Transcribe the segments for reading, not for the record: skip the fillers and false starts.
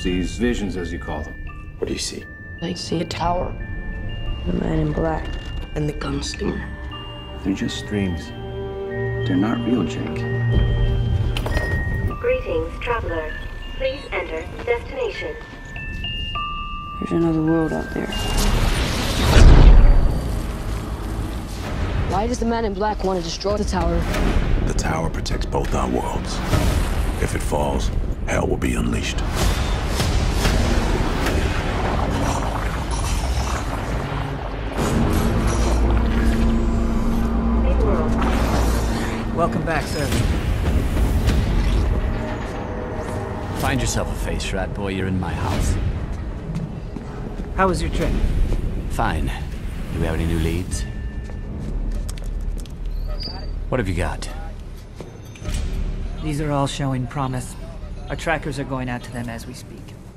These visions, as you call them. What do you see? I see a tower. The man in black. And the gunslinger. They're just dreams. They're not real, Jake. Greetings, traveler. Please enter destination. There's another world out there. Why does the man in black want to destroy the tower? The tower protects both our worlds. If it falls, hell will be unleashed. Welcome back, sir. Find yourself a face, rat boy. You're in my house. How was your trip? Fine. Do we have any new leads? What have you got? These are all showing promise. Our trackers are going out to them as we speak.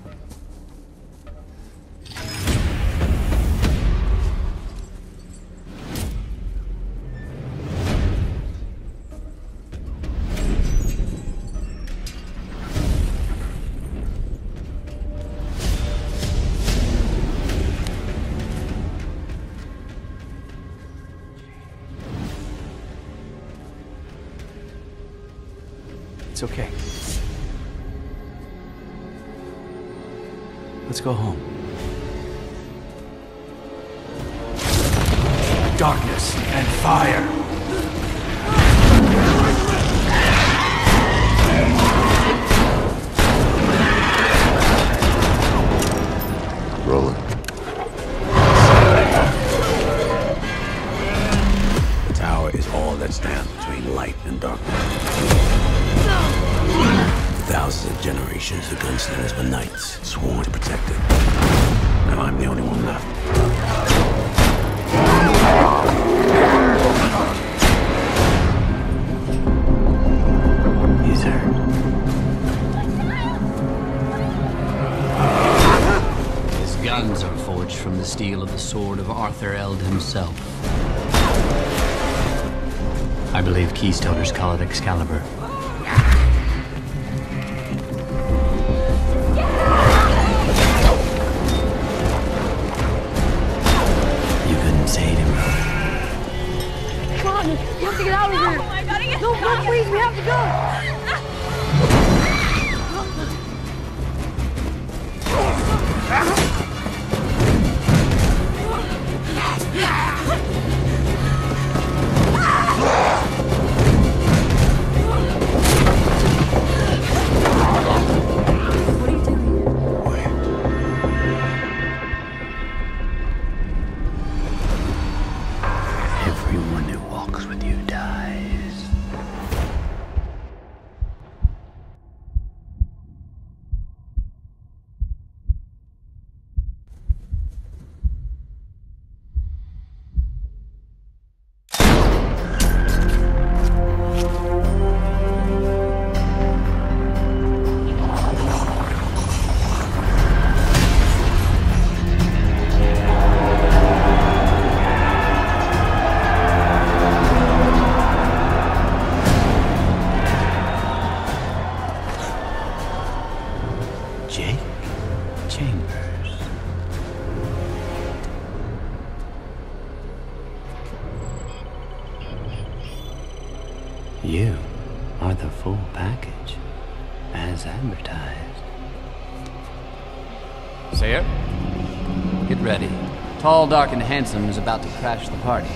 It's okay. Let's go home. Darkness and fire. Roller. The tower is all that stands between light and darkness. Thousands of generations of gunslingers were knights, sworn to protect it. Now I'm the only one left. He's hurt. His guns are forged from the steel of the sword of Arthur Eld himself. I believe Keystoners call it Excalibur. Come on, we have to get out of here. Oh, I gotta get No, please, we have to go. Everyone who walks with you dies. Jake Chambers. You are the full package, as advertised. Sayer, get ready. Tall, dark, and handsome is about to crash the party.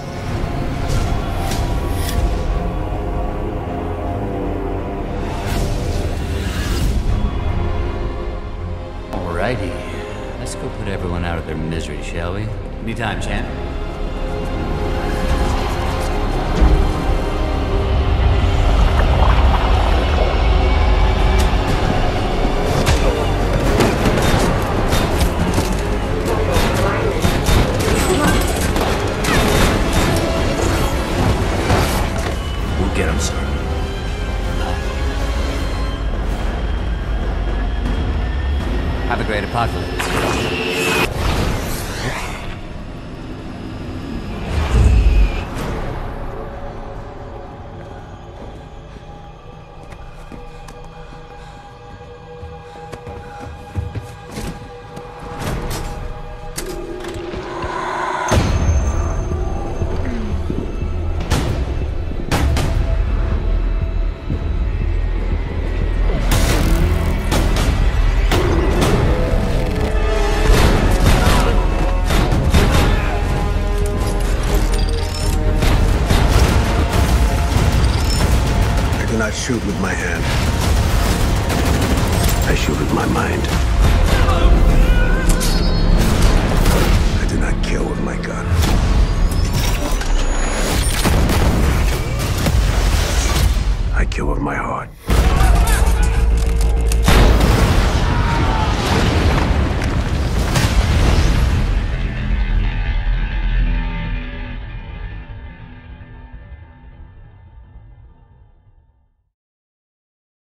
Alrighty, let's go put everyone out of their misery, shall we? Anytime, champ. We'll get him, sir. Have a great apocalypse. my hand. I shoot with my mind. I do not kill with my gun. I kill with my heart.